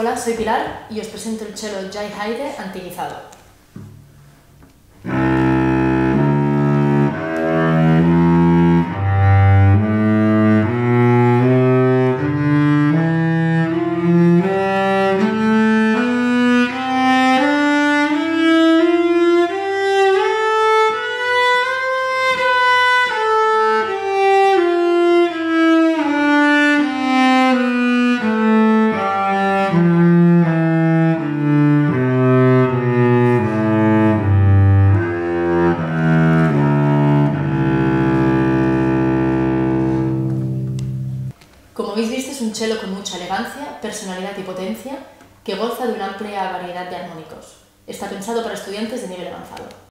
Hola, soy Pilar y os presento el cello Jai Haydn antiguizado. Como habéis visto, es un cello con mucha elegancia, personalidad y potencia que goza de una amplia variedad de armónicos. Está pensado para estudiantes de nivel avanzado.